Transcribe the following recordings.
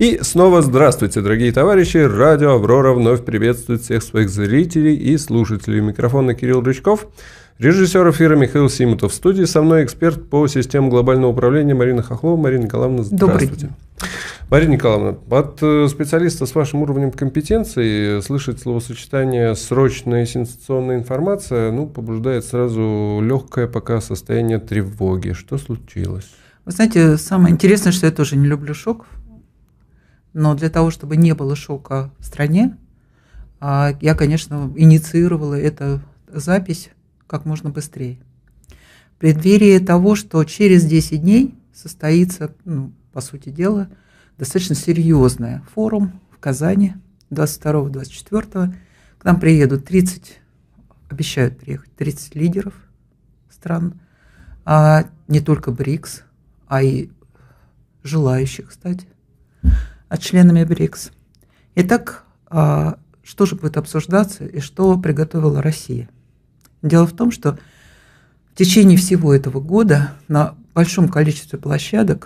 И снова здравствуйте, дорогие товарищи. Радио «Аврора» вновь приветствует всех своих зрителей и слушателей. Микрофона Кирилл Рычков, режиссер эфира Михаил Симутов. В студии со мной эксперт по системам глобального управления Марина Хохлова. Марина Николаевна, здравствуйте. Марина Николаевна, от специалиста с вашим уровнем компетенции слышать словосочетание «срочная сенсационная информация» побуждает сразу легкое пока состояние тревоги. Что случилось? Вы знаете, самое интересное, что я тоже не люблю шоков. Но для того, чтобы не было шока в стране, я, конечно, инициировала эту запись как можно быстрее. В преддверии того, что через 10 дней состоится, по сути дела, достаточно серьезный форум в Казани 22-24. К нам приедут обещают приехать 30 лидеров стран, не только БРИКС, а и желающих, кстати, членами БРИКС. Итак, что же будет обсуждаться и что приготовила Россия? Дело в том, что в течение всего этого года на большом количестве площадок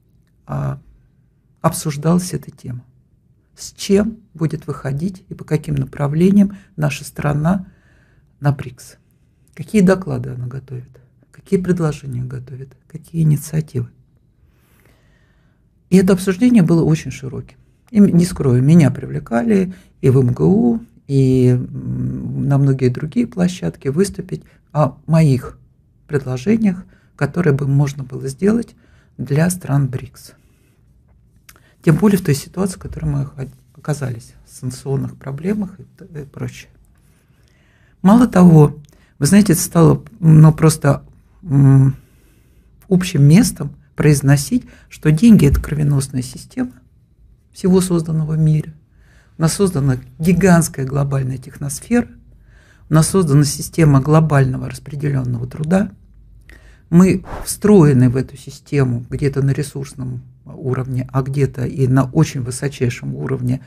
обсуждалась эта тема. С чем будет выходить и по каким направлениям наша страна на БРИКС? Какие доклады она готовит? Какие предложения готовит? Какие инициативы? И это обсуждение было очень широким. И, не скрою, меня привлекали и в МГУ, и на многие другие площадки выступить о моих предложениях, которые бы можно было сделать для стран БРИКС. Тем более в той ситуации, в которой мы оказались, в санкционных проблемах и прочее. Мало того, вы знаете, это стало просто общим местом произносить, что деньги – это кровеносная система всего созданного в мире. У нас создана гигантская глобальная техносфера, у нас создана система глобального распределенного труда. Мы встроены в эту систему где-то на ресурсном уровне, а где-то и на очень высочайшем уровне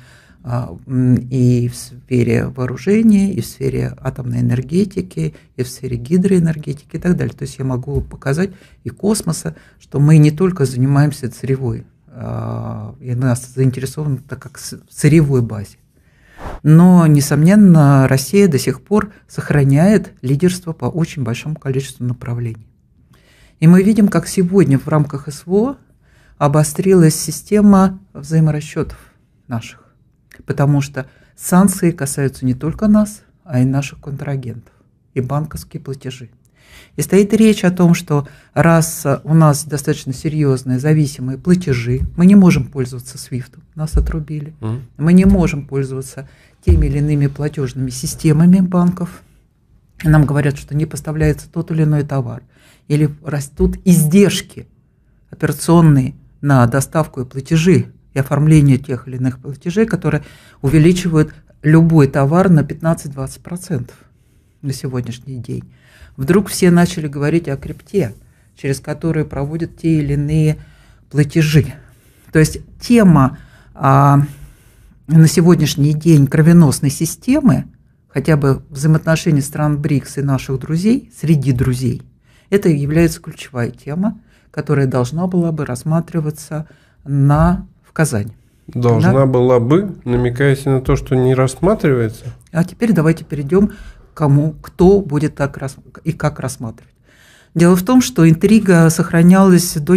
и в сфере вооружения, и в сфере атомной энергетики, и в сфере гидроэнергетики и так далее. То есть я могу показать и космоса, что мы не только занимаемся сырьевой, и нас заинтересованы так как в сырьевой базе. Но, несомненно, Россия до сих пор сохраняет лидерство по очень большому количеству направлений. И мы видим, как сегодня в рамках СВО обострилась система взаиморасчетов наших. Потому что санкции касаются не только нас, а и наших контрагентов, и банковские платежи. И стоит речь о том, что раз у нас достаточно серьезные зависимые платежи, мы не можем пользоваться SWIFT, нас отрубили, мы не можем пользоваться теми или иными платежными системами банков, нам говорят, что не поставляется тот или иной товар, или растут издержки операционные на доставку и платежи, и оформление тех или иных платежей, которые увеличивают любой товар на 15-20% на сегодняшний день. Вдруг все начали говорить о крипте, через которую проводят те или иные платежи. То есть тема на сегодняшний день кровеносной системы, хотя бы взаимоотношений стран БРИКС и наших друзей, среди друзей, это является ключевая тема, которая должна была бы рассматриваться в Казани. Должна была бы, намекаете на то, что не рассматривается? А теперь давайте перейдем к кто будет так и как рассматривать. Дело в том, что интрига сохранялась до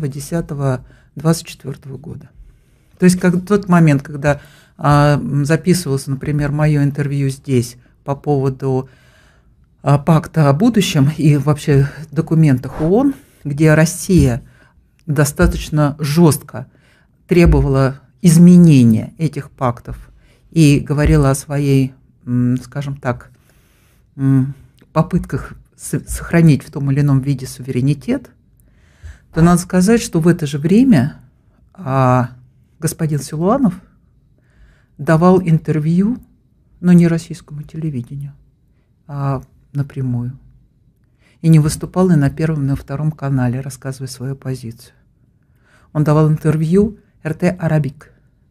10.10.24 года. То есть тот момент, когда записывалось, например, мое интервью здесь по поводу пакта о будущем и вообще документах ООН, где Россия достаточно жестко требовала изменения этих пактов и говорила о своей, скажем так, попытках сохранить в том или ином виде суверенитет, то надо сказать, что в это же время господин Силуанов давал интервью, но не российскому телевидению, а напрямую. И не выступал и на Первом, и на Втором канале, рассказывая свою позицию. Он давал интервью РТ «Арабик».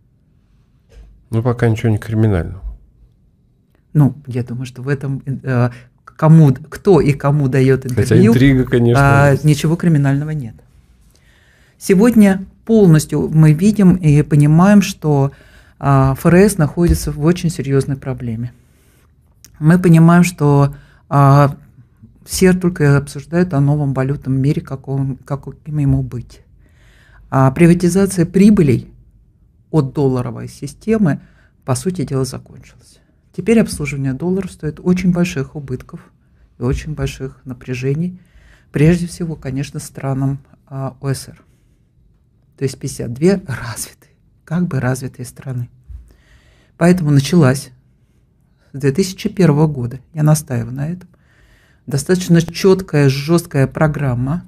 Пока ничего не криминального. Я думаю, что в этом кто и кому дает интервью, хотя интрига, конечно, ничего криминального нет. Сегодня полностью мы видим и понимаем, что ФРС находится в очень серьезной проблеме. Мы понимаем, что все только обсуждают о новом валютном мире, каким ему быть. Приватизация прибылей от долларовой системы, по сути дела, закончилась. Теперь обслуживание доллара стоит очень больших убытков и очень больших напряжений, прежде всего, конечно, странам ОСР. То есть 52 развитые страны. Поэтому началась с 2001 года, я настаиваю на этом, достаточно четкая, жесткая программа,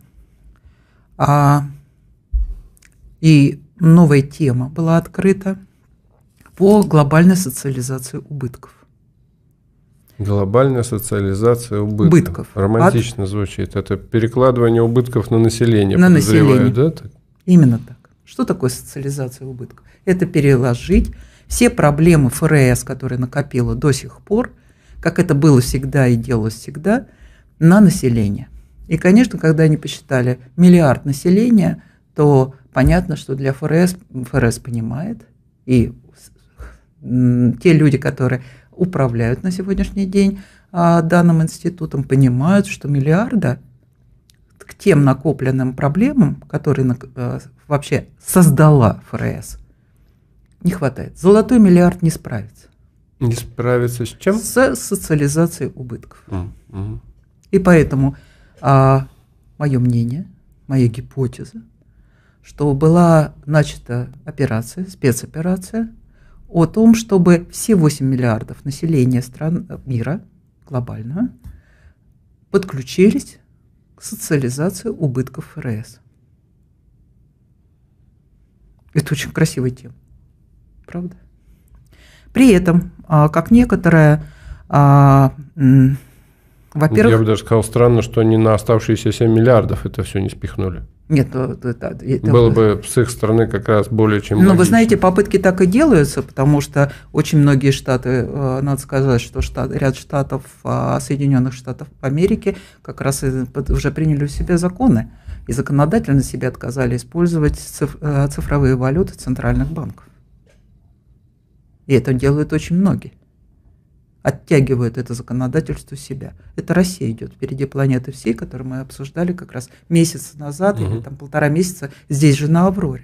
и новая тема была открыта по глобальной социализации убытков. Глобальная социализация убытков. Романтично звучит. Это перекладывание убытков на население. На население. Да? Так? Именно так. Что такое социализация убытков? Это переложить все проблемы ФРС, которые накопила до сих пор, как это было всегда и делалось всегда, на население. И, конечно, когда они посчитали миллиард населения, то понятно, что для ФРС понимает, и те люди, которые управляют на сегодняшний день данным институтом, понимают, что миллиарда к тем накопленным проблемам, которые вообще создала ФРС, не хватает. Золотой миллиард не справится. Не справится с чем? С социализацией убытков. И поэтому мое мнение, моя гипотеза, что была начата операция, спецоперация о том, чтобы все 8 миллиардов населения стран мира глобального подключились к социализации убытков ФРС. Это очень красивая тема, правда? При этом, как некоторая, во-первых... Я бы даже сказал, странно, что они на оставшиеся 7 миллиардов это все не спихнули. Нет, было бы с их стороны как раз более чем логично. Но вы знаете, попытки так и делаются, потому что очень многие штаты, надо сказать, что ряд штатов, Соединенных Штатов Америки, как раз уже приняли у себя законы и законодательно себя отказали использовать цифровые валюты центральных банков. И это делают очень многие. Оттягивают это законодательство себя. Это Россия идет впереди планеты всей, которую мы обсуждали как раз месяц назад или там 1,5 месяца здесь же на Авроре.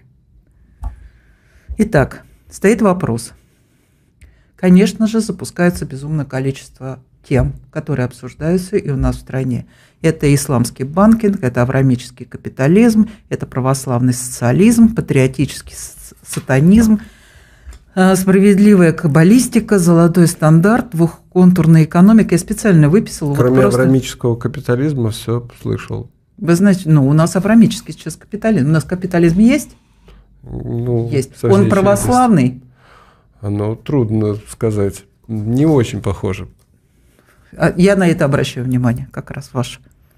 Итак, стоит вопрос. Конечно же, запускается безумное количество тем, которые обсуждаются и у нас в стране. Это исламский банкинг, это авраамический капитализм, это православный социализм, патриотический сатанизм, справедливая каббалистика, золотой стандарт, двухконтурная экономика. Я специально выписала. Кроме авраамического капитализма все слышал. Вы знаете, у нас авраамический сейчас капитализм. У нас капитализм есть? Есть. Он православный? Трудно сказать. Не очень похоже. Я на это обращаю внимание, как раз ваше.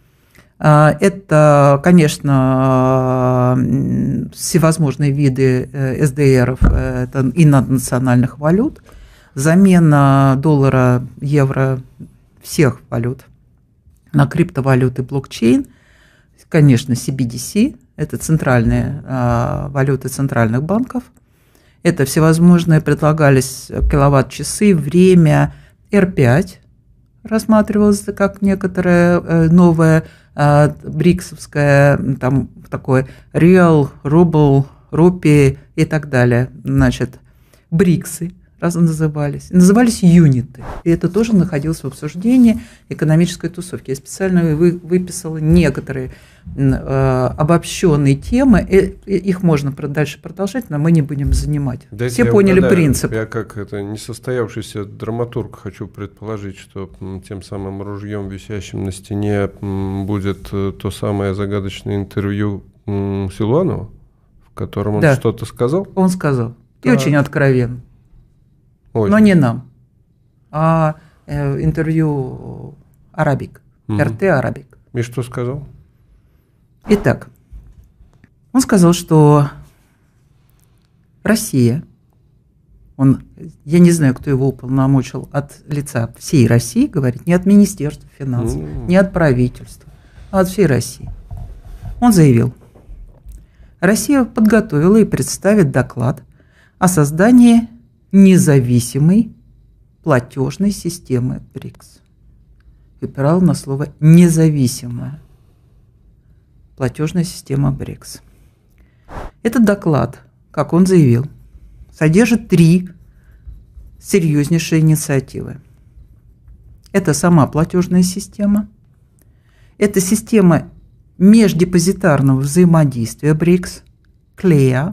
Это, конечно, всевозможные виды СДРов, это и наднациональных валют, замена доллара, евро, всех валют на криптовалюты, блокчейн, конечно, CBDC, это центральные валюты центральных банков, это всевозможные предлагались киловатт-часы, время, R5 рассматривалось как некоторое новое бриксовское, там такое реал, рубль, рупии и так далее. Значит, бриксы назывались. Назывались юниты. И это тоже находилось в обсуждении экономической тусовки. Я специально выписала некоторые обобщенные темы. Их можно дальше продолжать, но мы не будем занимать. Дайте все поняли принцип. Я как несостоявшийся драматург хочу предположить, что тем самым ружьем, висящим на стене, будет то самое загадочное интервью Силуанова, в котором он что-то сказал? Он сказал. И очень откровенно. Очень. Но не нам, а интервью Арабик, РТ Арабик. И что сказал? Итак, он сказал, что Россия, я не знаю, кто его уполномочил от лица всей России, говорит, не от Министерства финансов, не от правительства, а от всей России. Он заявил, Россия подготовила и представит доклад о создании независимой платежной системы БРИКС. Выбирала на слово «независимая платежная система БРИКС». Этот доклад, как он заявил, содержит 3 серьезнейшие инициативы. Это сама платежная система, это система междепозитарного взаимодействия БРИКС, CLEA.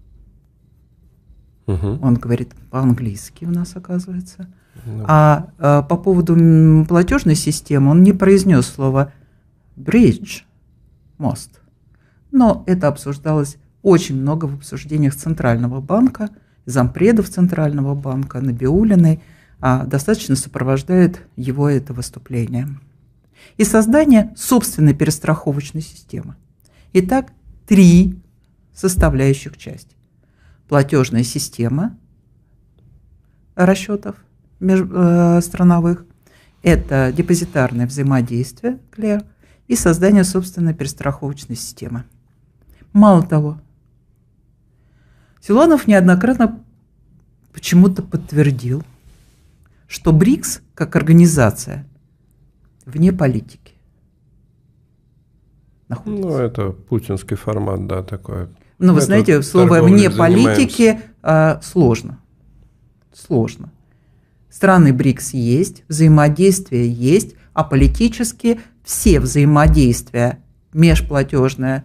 Он говорит по-английски у нас, оказывается. А по поводу платежной системы он не произнес слово bridge, мост. Но это обсуждалось очень много в обсуждениях Центрального банка, зампредов Центрального банка, Набиуллиной, достаточно сопровождает его это выступление. И создание собственной перестраховочной системы. Итак, 3 составляющих части. Платежная система расчетов страновых, это депозитарное взаимодействие, CLEA, и создание собственной перестраховочной системы. Мало того, Силуанов неоднократно почему-то подтвердил, что БРИКС как организация вне политики находится. Ну, это путинский формат, да, такой. Но вы знаете, слово «вне политики» сложно. Сложно. Страны БРИКС есть, взаимодействие есть, а политически все взаимодействия межплатежное,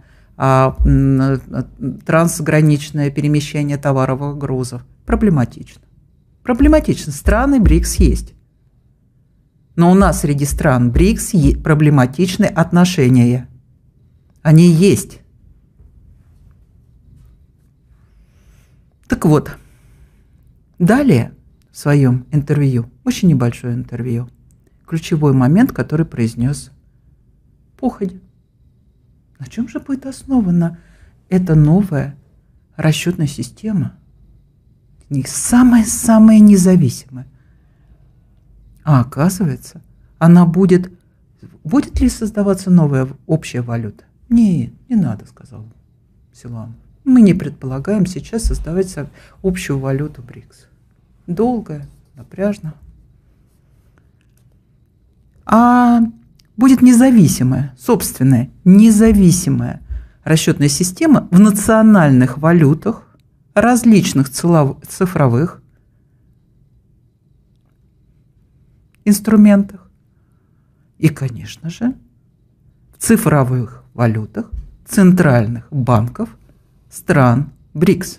трансграничное перемещение товаров и грузов проблематично. Проблематично. Страны БРИКС есть. Но у нас среди стран БРИКС проблематичны отношения. Они есть. Так вот, далее в своем интервью, очень небольшое интервью, ключевой момент, который произнес походя. На чем же будет основана эта новая расчетная система? Самая-самая независимая. А оказывается, она будет ли создаваться новая общая валюта? Нет, не надо, сказал Силуанов. Мы не предполагаем сейчас создавать общую валюту БРИКС. Долго, напряжно. А будет независимая, собственная, независимая расчетная система в национальных валютах, различных цифровых инструментах и, конечно же, в цифровых валютах центральных банков стран БРИКС.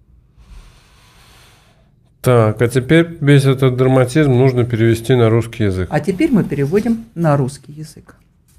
Так, а теперь весь этот драматизм нужно перевести на русский язык. А теперь мы переводим на русский язык.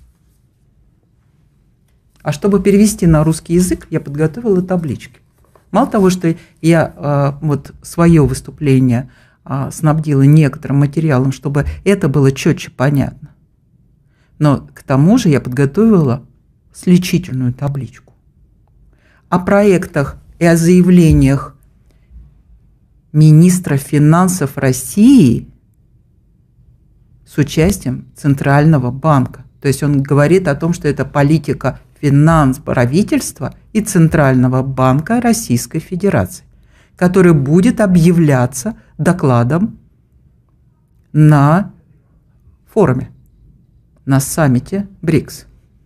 А чтобы перевести на русский язык, я подготовила таблички. Мало того, что я свое выступление снабдила некоторым материалом, чтобы это было четче понятно, но к тому же я подготовила сличительную табличку. О проектах и о заявлениях министра финансов России с участием Центрального банка. То есть он говорит о том, что это политика правительства и Центрального банка Российской Федерации, который будет объявляться докладом на форуме, на саммите БРИКС.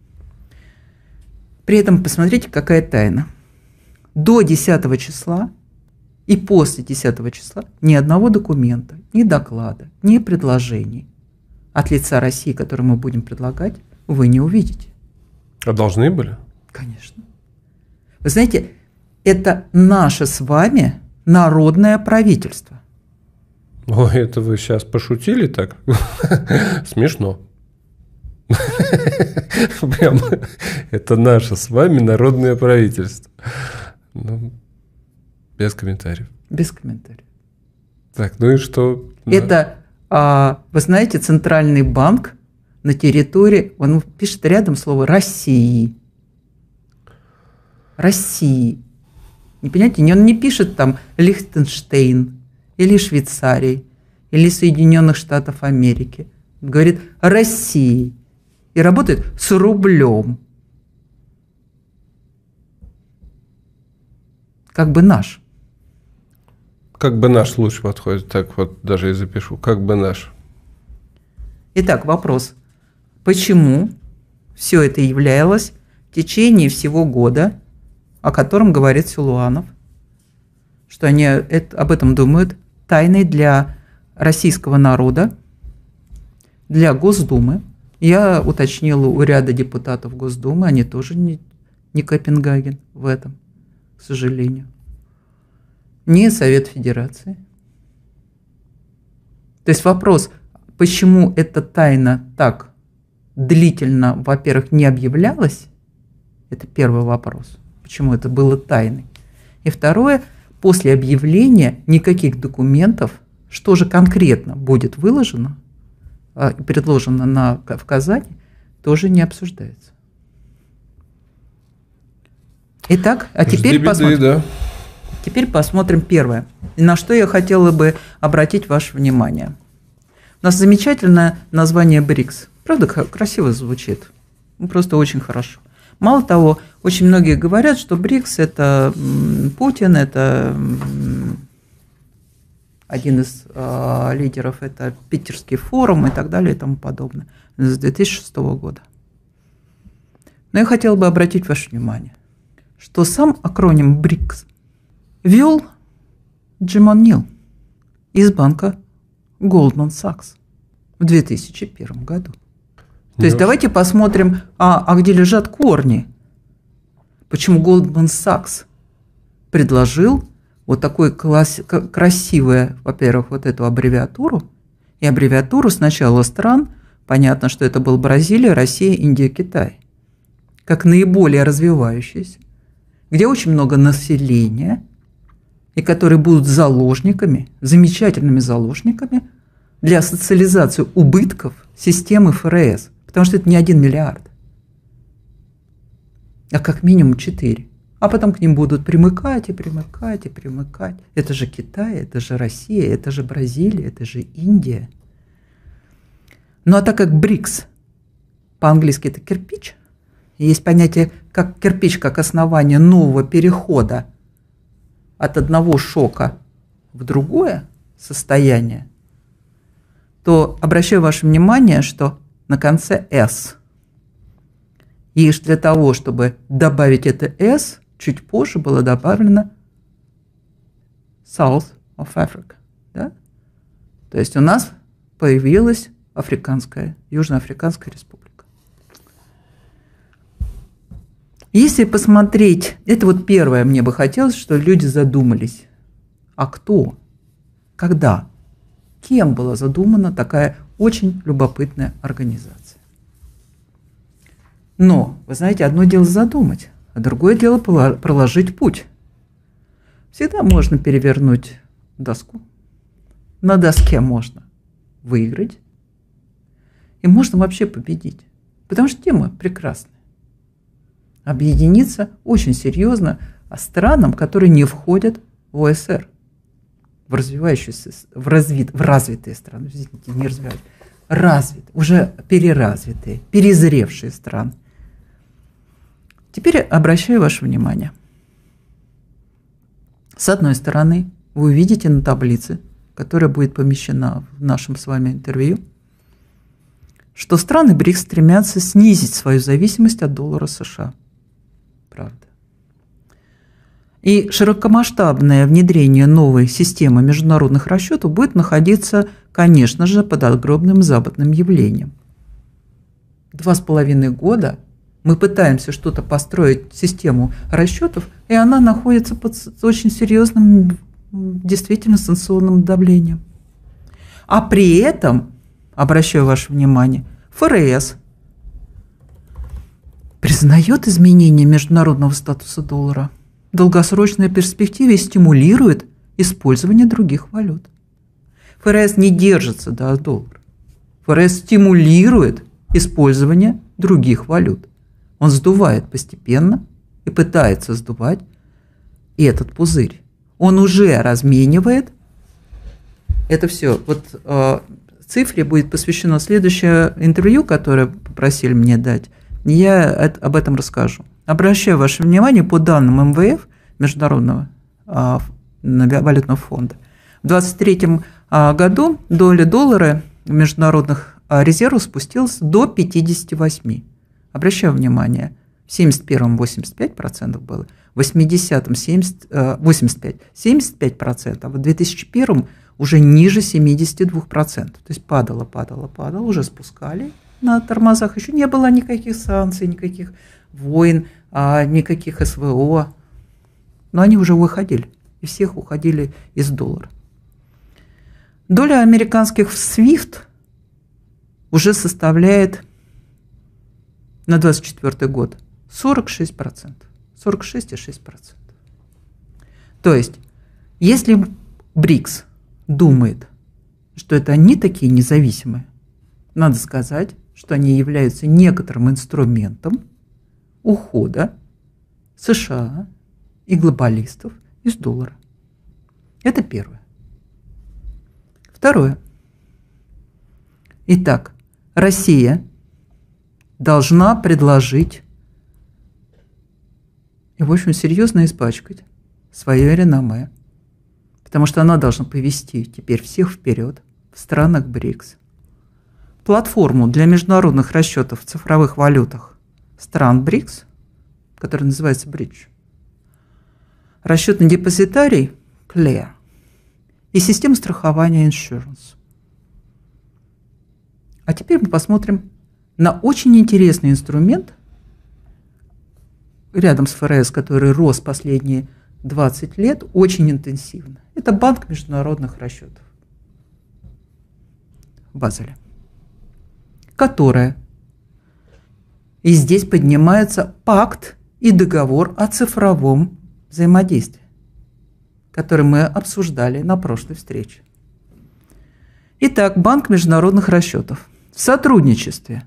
При этом посмотрите, какая тайна. До 10 числа и после 10 числа ни одного документа, ни доклада, ни предложений от лица России, которые мы будем предлагать, вы не увидите. А должны были? Конечно. Вы знаете, это наше с вами народное правительство. Ой, это вы сейчас пошутили так? Смешно. Прям, это наше с вами народное правительство. Ну, без комментариев. Без комментариев. Так, ну и что? Это, вы знаете, Центральный банк на территории, он пишет рядом слово «России». России. Не понимаете, он не пишет там Лихтенштейн или Швейцарии или Соединенных Штатов Америки. Он говорит «России». И работает с рублем. как бы наш. Как бы наш лучше подходит, так вот даже и запишу, как бы наш. Итак, вопрос. Почему все это являлось в течение всего года, о котором говорит Силуанов, что они об этом думают, тайной для российского народа, для Госдумы? Я уточнила у ряда депутатов Госдумы, они тоже не Копенгаген в этом, к сожалению. Не Совет Федерации. То есть вопрос, почему эта тайна так длительно, во-первых, не объявлялась, это первый вопрос, почему это было тайной. И второе, после объявления никаких документов, что же конкретно будет выложено, предложено в Казани, тоже не обсуждается. Итак, а теперь посмотрим. Да. Теперь посмотрим первое, на что я хотела бы обратить ваше внимание. У нас замечательное название БРИКС. Правда, красиво звучит. Просто очень хорошо. Мало того, очень многие говорят, что БРИКС – это Путин, это один из лидеров, это Питерский форум и так далее и тому подобное с 2006 года. Но я хотела бы обратить ваше внимание, что сам акроним БРИКС ввел Джим О'Нил из банка Goldman Sachs в 2001 году. То есть давайте посмотрим, где лежат корни. Почему Goldman Sachs предложил вот такую красивую, во-первых, вот эту аббревиатуру, и аббревиатуру сначала стран, понятно, что это был Бразилия, Россия, Индия, Китай, как наиболее развивающиеся, где очень много населения, и которые будут заложниками, замечательными заложниками для социализации убытков системы ФРС, потому что это не 1 миллиард, а как минимум 4. А потом к ним будут примыкать и примыкать и примыкать. Это же Китай, это же Россия, это же Бразилия, это же Индия. Ну а так как БРИКС по-английски это кирпич, есть понятие как кирпич, как основание нового перехода от одного шока в другое состояние, то обращаю ваше внимание, что на конце «с». И для того, чтобы добавить это «с», чуть позже было добавлено South of Africa. Да? То есть у нас появилась Южноафриканская республика. Если посмотреть, это вот первое мне бы хотелось, что люди задумались. А кто? Когда? Кем была задумана такая очень любопытная организация? Но, вы знаете, одно дело задумать, а другое дело проложить путь. Всегда можно перевернуть доску. На доске можно выиграть. И можно вообще победить. Потому что тема прекрасная. Объединиться очень серьезно странам, которые не входят в ОСР. В развитые страны, извините, не развивающие, развитые, уже переразвитые, перезревшие страны. Теперь обращаю ваше внимание. С одной стороны, вы увидите на таблице, которая будет помещена в нашем с вами интервью, что страны БРИКС стремятся снизить свою зависимость от доллара США. Правда. И широкомасштабное внедрение новой системы международных расчетов будет находиться, конечно же, под огромным западным явлением. 2,5 года мы пытаемся что-то построить, систему расчетов, и она находится под очень серьезным, действительно, санкционным давлением. А при этом, обращаю ваше внимание, ФРС признает изменение международного статуса доллара в долгосрочной перспективе и стимулирует использование других валют. ФРС не держится до доллара. ФРС стимулирует использование других валют. Он сдувает постепенно и пытается сдувать этот пузырь. Он уже разменивает это все. Вот цифре будет посвящено следующее интервью, которое попросили мне дать. Я об этом расскажу. Обращаю ваше внимание, по данным МВФ, Международного валютного фонда. В 2023 году доля доллара в международных резервах спустилась до 58%. Обращаю внимание, в 1971-м 85% было, в 80-м 75%, а в 2001-м уже ниже 72%. То есть падало, уже спускали на тормозах. Еще не было никаких санкций, никаких войн, никаких СВО. Но они уже выходили, и всех уходили из доллара. Доля американских в SWIFT уже составляет на 2024 год 46%. 46,6%. То есть, если БРИКС думает, что это они такие независимые, надо сказать, что они являются некоторым инструментом ухода США и глобалистов из доллара. Это первое. Второе. Итак, Россия должна предложить и, в общем, серьезно испачкать свое реноме, потому что она должна повести теперь всех вперед в странах БРИКС. Платформу для международных расчетов в цифровых валютах стран БРИКС, которая называется Bridge, расчетный депозитарий Clear и систему страхования Insurance. А теперь мы посмотрим на очень интересный инструмент рядом с ФРС, который рос последние 20 лет очень интенсивно. Это Банк международных расчетов в Базеле, которая, и здесь поднимается пакт и договор о цифровом взаимодействии, который мы обсуждали на прошлой встрече. Итак, Банк международных расчетов в сотрудничестве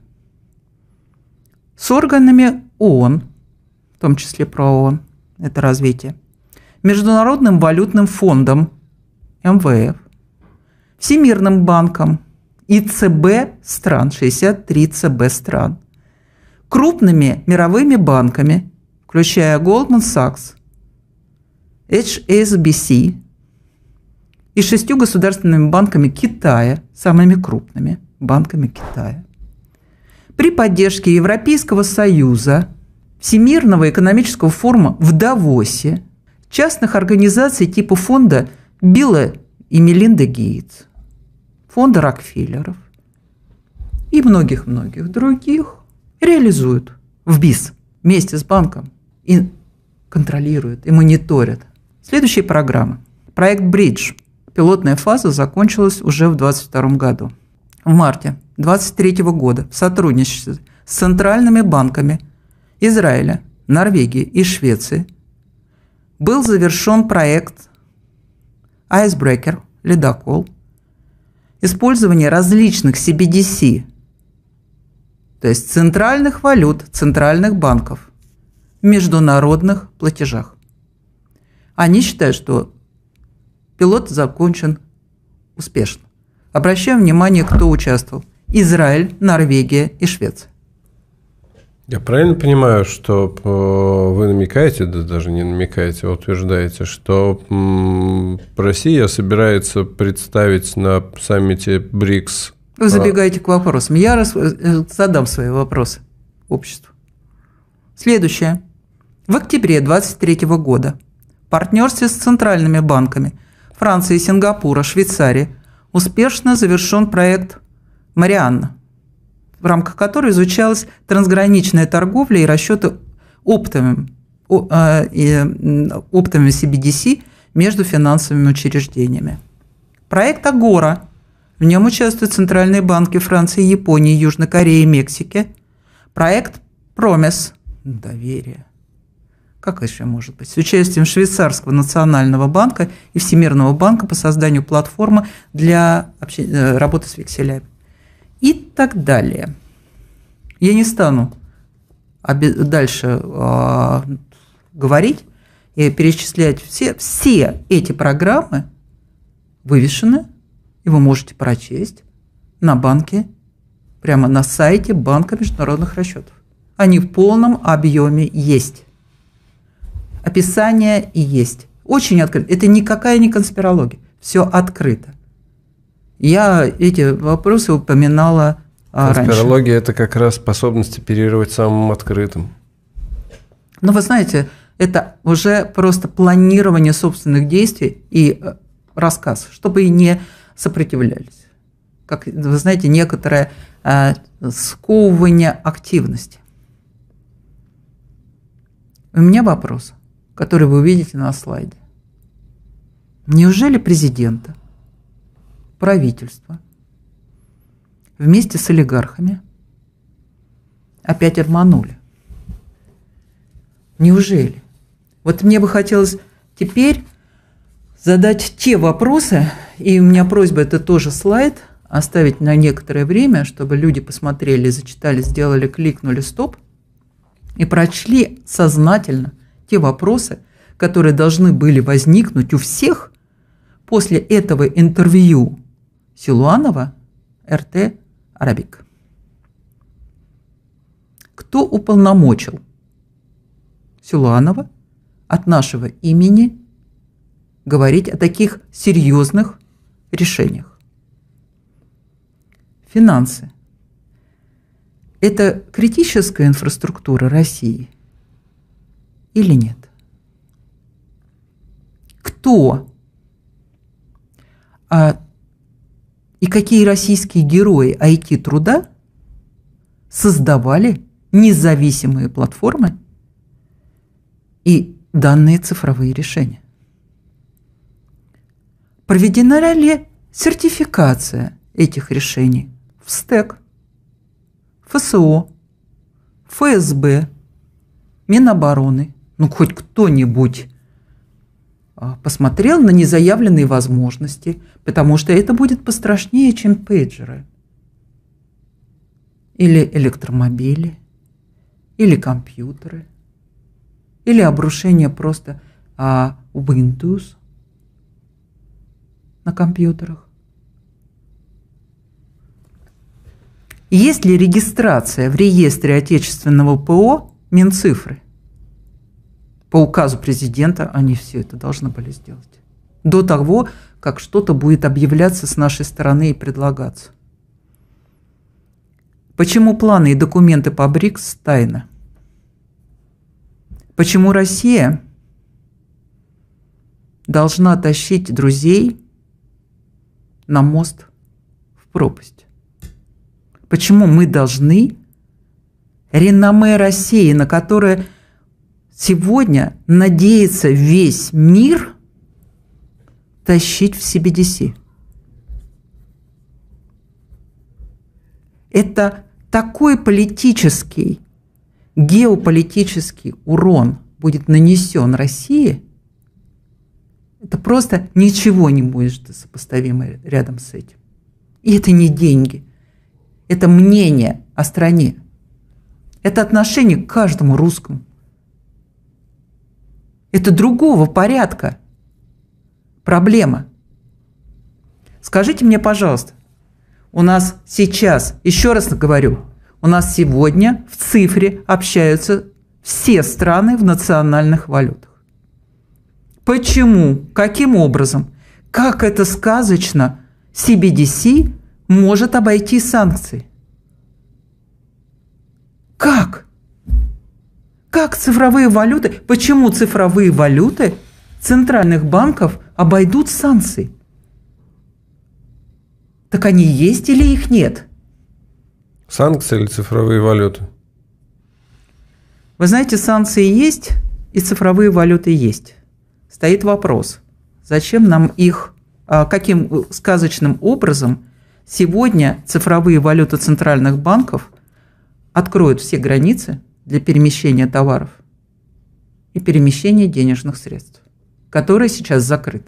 с органами ООН, в том числе про ООН, это развитие, Международным валютным фондом МВФ, Всемирным банком и ЦБ стран, 63 ЦБ стран, крупными мировыми банками, включая Goldman Sachs, HSBC и 6 государственными банками Китая, самыми крупными банками Китая, при поддержке Европейского Союза, Всемирного экономического форума в Давосе, частных организаций типа фонда Билла и Мелинды Гейтс, фонда Рокфеллеров и многих-многих других реализуют в БИС вместе с банком и контролируют, и мониторят. Следующая программа. Проект Bridge. Пилотная фаза закончилась уже в 2022 году. В марте 2023 года в сотрудничестве с центральными банками Израиля, Норвегии и Швеции был завершен проект Icebreaker, ледокол, использование различных CBDC, то есть центральных валют, центральных банков в международных платежах. Они считают, что пилот закончен успешно. Обращаем внимание, кто участвовал. Израиль, Норвегия и Швеция. Я правильно понимаю, что вы намекаете, да даже не намекаете, а утверждаете, что Россия собирается представить на саммите БРИКС? Вы забегаете к вопросам. Я задам свои вопросы обществу. Следующее. В октябре 2023 года в партнерстве с центральными банками Франции, Сингапура, Швейцарии успешно завершен проект «Марианна», в рамках которой изучалась трансграничная торговля и расчеты оптовыми CBDC между финансовыми учреждениями. Проект «Агора». В нем участвуют центральные банки Франции, Японии, Южной Кореи и Мексики. Проект «Промис» – доверие. Как еще может быть? С участием Швейцарского национального банка и Всемирного банка по созданию платформы для работы с векселями. И так далее. Я не стану дальше говорить и перечислять все эти программы вывешены, и вы можете прочесть на банке, прямо на сайте Банка международных расчетов. Они в полном объеме есть. Описание и есть. Очень открыто. Это никакая не конспирология. Все открыто. Я эти вопросы упоминала раньше. Конспирология – это как раз способность оперировать самым открытым. Но вы знаете, это уже просто планирование собственных действий и рассказ, чтобы и не сопротивлялись. Как вы знаете, некоторое сковывание активности. У меня вопрос, который вы увидите на слайде. Неужели президента, правительство вместе с олигархами опять обманули? Неужели? Вот мне бы хотелось теперь задать те вопросы, и у меня просьба, это тоже слайд, оставить на некоторое время, чтобы люди посмотрели, зачитали, сделали, кликнули стоп и прочли сознательно те вопросы, которые должны были возникнуть у всех после этого интервью Силуанова РТ «Арабик». Кто уполномочил Силуанова от нашего имени говорить о таких серьезных решениях? Финансы. Это критическая инфраструктура России или нет? Кто и какие российские герои IT-труда создавали независимые платформы и данные цифровые решения? Проведена ли сертификация этих решений в СТЭК, ФСО, ФСБ, Минобороны? Ну, хоть кто-нибудь посмотрел на незаявленные возможности, потому что это будет пострашнее, чем пейджеры, или электромобили, или компьютеры, или обрушение просто Windows на компьютерах. Есть ли регистрация в реестре отечественного ПО Минцифры? По указу президента они все это должны были сделать. До того, как что-то будет объявляться с нашей стороны и предлагаться. Почему планы и документы по БРИКС тайна? Почему Россия должна тащить друзей на мост в пропасть? Почему мы должны реноме России, на которое сегодня надеется весь мир, тащить в CBDC? Это такой политический, геополитический урон будет нанесен России, это просто ничего не будет сопоставимо рядом с этим. И это не деньги, это мнение о стране, это отношение к каждому русскому. Это другого порядка проблема. Скажите мне, пожалуйста, у нас сейчас, еще раз говорю, у нас сегодня в цифре общаются все страны в национальных валютах. Почему? Каким образом? Как это сказочно CBDC может обойти санкции? Как? Как цифровые валюты? Почему цифровые валюты центральных банков обойдут санкции? Так они есть или их нет? Санкции или цифровые валюты? Вы знаете, санкции есть и цифровые валюты есть. Стоит вопрос, зачем нам их, каким сказочным образом сегодня цифровые валюты центральных банков откроют все границы для перемещения товаров и перемещения денежных средств, которые сейчас закрыты.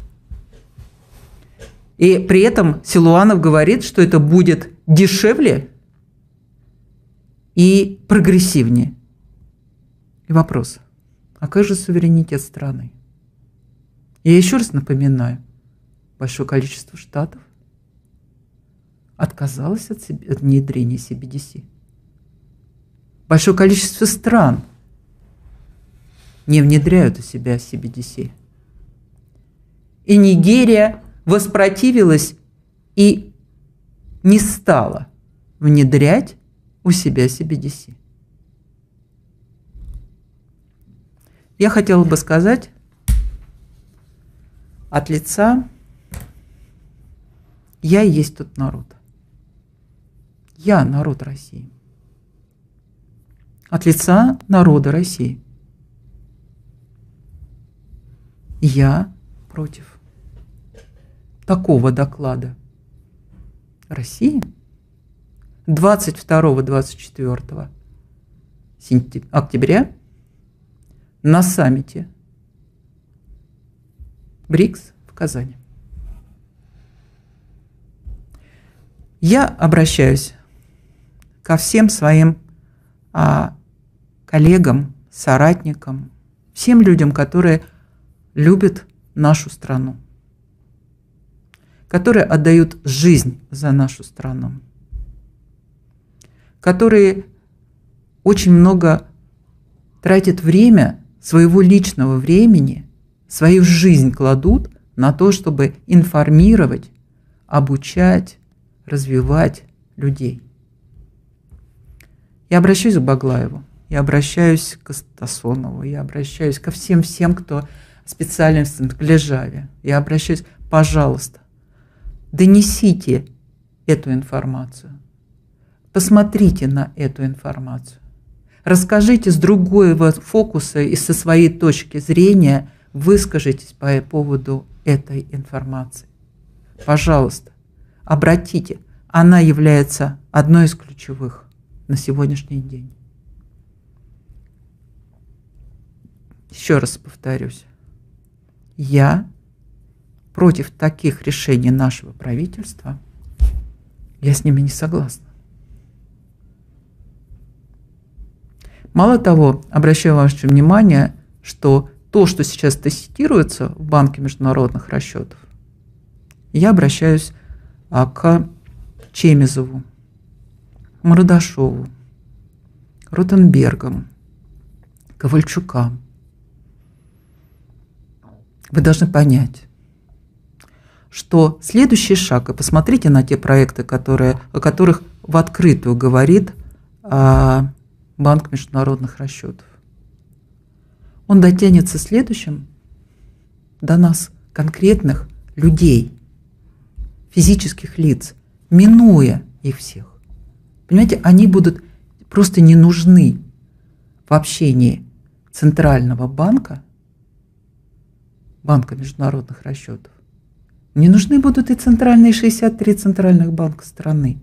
И при этом Силуанов говорит, что это будет дешевле и прогрессивнее. И вопрос, а как же суверенитет страны? Я еще раз напоминаю, большое количество штатов отказалось от внедрения CBDC. Большое количество стран не внедряют у себя CBDC. И Нигерия воспротивилась и не стала внедрять у себя CBDC. Я хотела бы сказать от лица «Я и есть тот народ». Я народ России. От лица народа России. Я против такого доклада России 22-24 октября на саммите БРИКС в Казани. Я обращаюсь ко всем своим коллегам, соратникам, всем людям, которые любят нашу страну, которые отдают жизнь за нашу страну, которые очень много тратят время, своего личного времени, свою жизнь кладут на то, чтобы информировать, обучать, развивать людей. Я обращаюсь к Баглаеву, я обращаюсь к Стасонову, я обращаюсь ко всем, кто специалистам, к Лежаве. Я обращаюсь, пожалуйста, донесите эту информацию, посмотрите на эту информацию, расскажите с другого фокуса и со своей точки зрения, выскажитесь по поводу этой информации. Пожалуйста, обратите, она является одной из ключевых на сегодняшний день. Еще раз повторюсь, я против таких решений нашего правительства, я с ними не согласна. Мало того, обращаю ваше внимание, что то, что сейчас тестируется в Банке международных расчетов, я обращаюсь к Чемизову, Мордашову, Ротенбергам, Ковальчукам. Вы должны понять, что следующий шаг, и посмотрите на те проекты, о которых в открытую говорит Банк международных расчетов. Он дотянется следующим до нас, конкретных людей, физических лиц, минуя их всех. Понимаете, они будут просто не нужны в общении Центрального банка, Банка международных расчетов. Не нужны будут и центральные 63 центральных банка страны.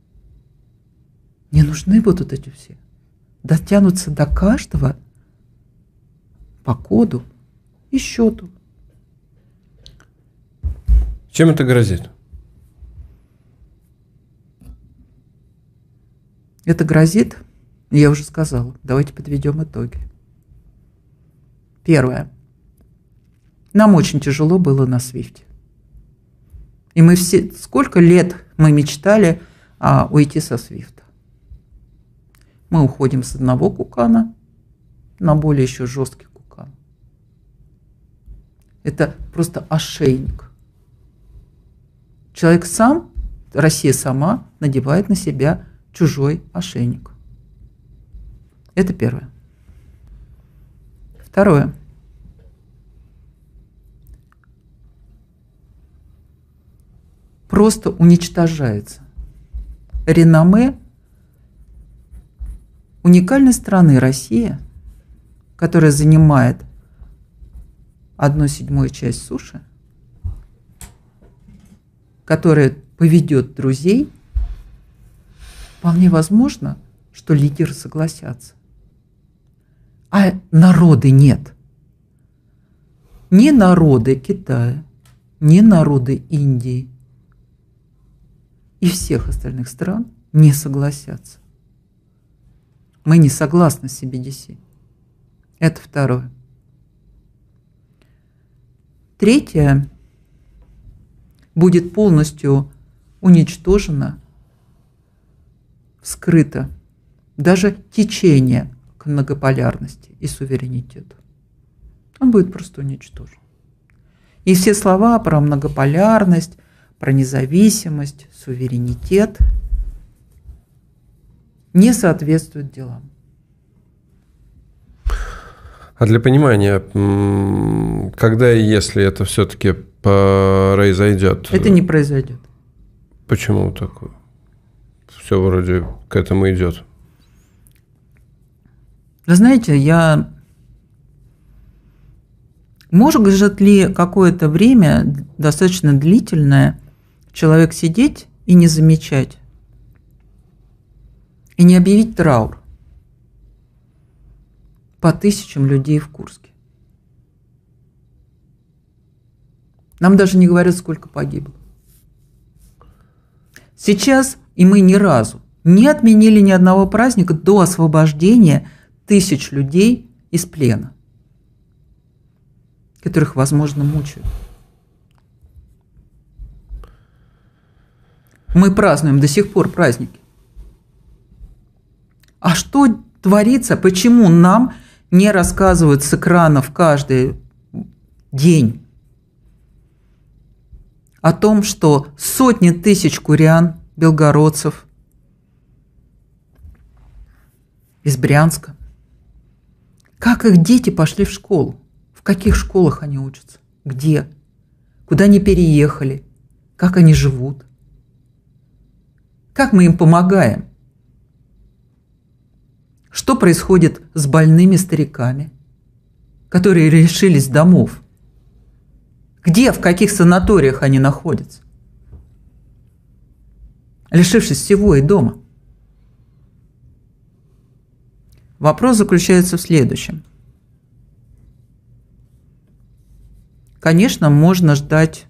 Не нужны будут эти все. Дотянутся до каждого по коду и счету. Чем это грозит? Это грозит, я уже сказала, давайте подведем итоги. Первое. Нам очень тяжело было на Свифте. И мы все, сколько лет мы мечтали уйти со Свифта. Мы уходим с одного кукана на более еще жесткий кукан. Это просто ошейник. Человек сам, Россия сама надевает на себя чужой ошейник. Это первое. Второе. Просто уничтожается реноме уникальной страны Россия, которая занимает 1/7 часть суши, которая поведет друзей. Вполне возможно, что лидеры согласятся. А народы нет. Ни народы Китая, ни народы Индии и всех остальных стран не согласятся. Мы не согласны с CBDC. Это второе. Третье. Будет полностью уничтожено, вскрыто даже течение к многополярности и суверенитету. Он будет просто уничтожен. И все слова про многополярность, про независимость, суверенитет не соответствуют делам. А для понимания, когда и если это все-таки произойдет? Это не произойдет. Почему так? Все вроде к этому идет. Вы знаете, может ли какое-то время, достаточно длительное, человек сидеть и не замечать, и не объявить траур по тысячам людей в Курске? Нам даже не говорят, сколько погибло. Сейчас и мы ни разу не отменили ни одного праздника до освобождения тысяч людей из плена, которых, возможно, мучают. Мы празднуем до сих пор праздники. А что творится? Почему нам не рассказывают с экранов каждый день о том, что сотни тысяч курян, белгородцев из Брянска, как их дети пошли в школу, в каких школах они учатся, где, куда они переехали, как они живут, как мы им помогаем, что происходит с больными стариками, которые лишились домов, где, в каких санаториях они находятся, лишившись всего и дома. Вопрос заключается в следующем. Конечно, можно ждать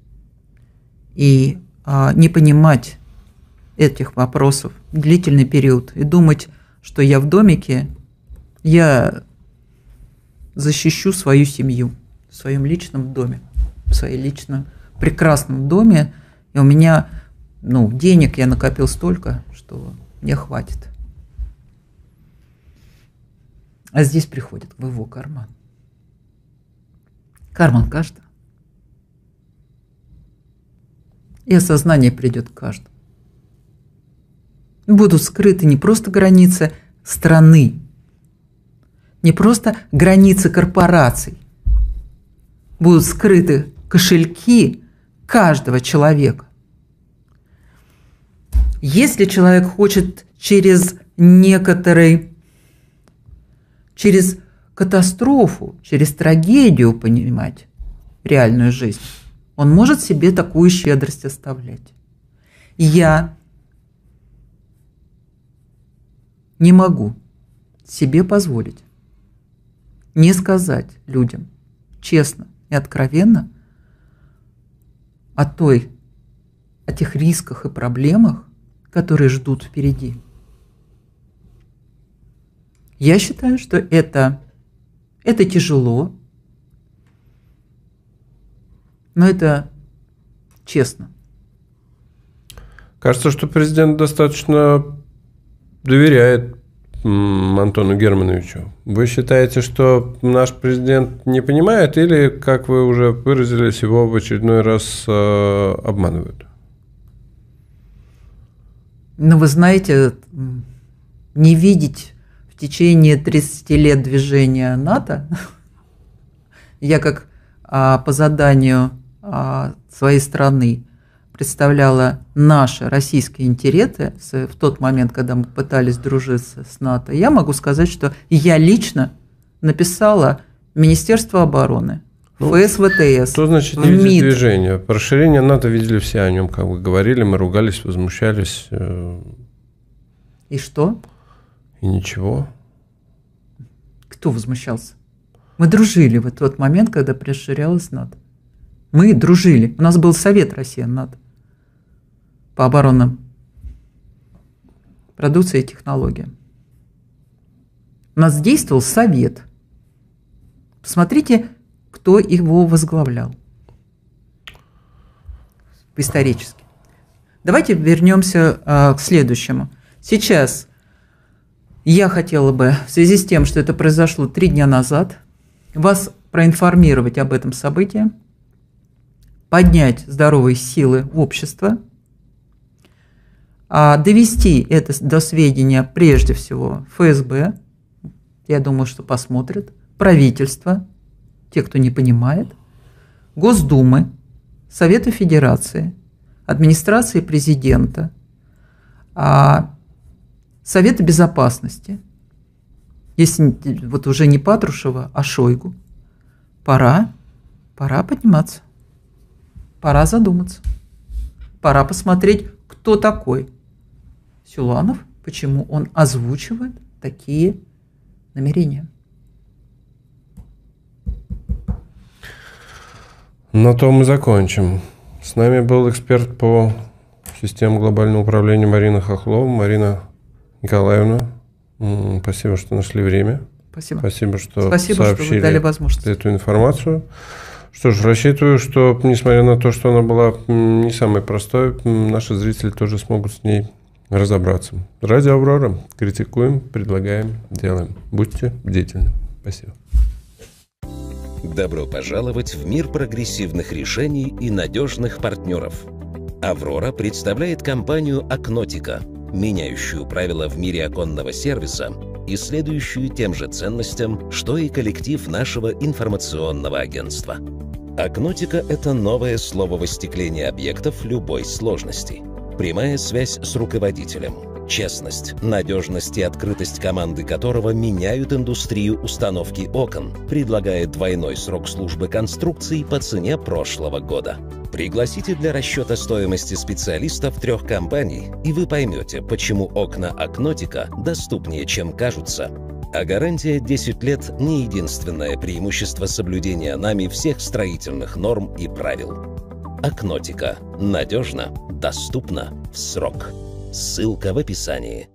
и не понимать этих вопросов длительный период и думать, что я в домике, я защищу свою семью в своем личном доме, в своем личном прекрасном доме, и у меня денег я накопил столько, что мне хватит. А здесь приходит в его карман. Карман каждого. И осознание придет к каждому. Будут скрыты не просто границы страны, не просто границы корпораций. Будут скрыты кошельки каждого человека. Если человек хочет через катастрофу, через трагедию понимать реальную жизнь, он может себе такую щедрость оставлять. Я не могу себе позволить не сказать людям честно и откровенно о тех рисках и проблемах, которые ждут впереди. Я считаю, что это тяжело, но это честно. Кажется, что президент достаточно доверяет Антону Германовичу. Вы считаете, что наш президент не понимает или, как вы уже выразились, его в очередной раз обманывают? Вы знаете, не видеть в течение 30 лет движения НАТО, я как по заданию своей страны представляла наши российские интересы в тот момент, когда мы пытались дружиться с НАТО, я могу сказать, что я лично написала Министерство обороны, ФСВТС, что значит не видеть движение? По расширению НАТО видели все, о нем как бы говорили, мы ругались, возмущались. И что? И ничего. Кто возмущался? Мы дружили в тот момент, когда расширялось НАТО. Мы дружили. У нас был Совет Россия-НАТО по оборонным продукции и технологиям. У нас действовал Совет. Посмотрите, кто его возглавлял. Исторически. Давайте вернемся к следующему. Сейчас я хотела бы, в связи с тем, что это произошло 3 дня назад, вас проинформировать об этом событии, поднять здоровые силы в общество, довести это до сведения прежде всего ФСБ, я думаю, что посмотрят, правительство, те, кто не понимает, Госдумы, Совета Федерации, администрации президента, Совета Безопасности, если вот уже не Патрушева, а Шойгу, пора подниматься, пора задуматься, пора посмотреть, кто такой Силуанов, почему он озвучивает такие намерения. На том мы закончим. С нами был эксперт по системам глобального управления Марина Хохлова. Марина Николаевна, спасибо, что нашли время. Спасибо, что сообщили, что вы дали возможность эту информацию. Что ж, рассчитываю, что, несмотря на то, что она была не самой простой, наши зрители тоже смогут с ней разобраться. Радио «Аврора». Критикуем, предлагаем, делаем. Будьте бдительны. Спасибо. Добро пожаловать в мир прогрессивных решений и надежных партнеров. «Аврора» представляет компанию «Акнотика», меняющую правила в мире оконного сервиса и следующую тем же ценностям, что и коллектив нашего информационного агентства. «Акнотика» — это новое слово в остеклении объектов любой сложности. Прямая связь с руководителем, честность, надежность и открытость команды которого меняют индустрию установки окон, предлагает двойной срок службы конструкций по цене прошлого года. Пригласите для расчета стоимости специалистов 3 компаний, и вы поймете, почему окна «Акнотика» доступнее, чем кажутся. А гарантия 10 лет – не единственное преимущество соблюдения нами всех строительных норм и правил. «Акнотика» – надежно, доступно, в срок. Ссылка в описании.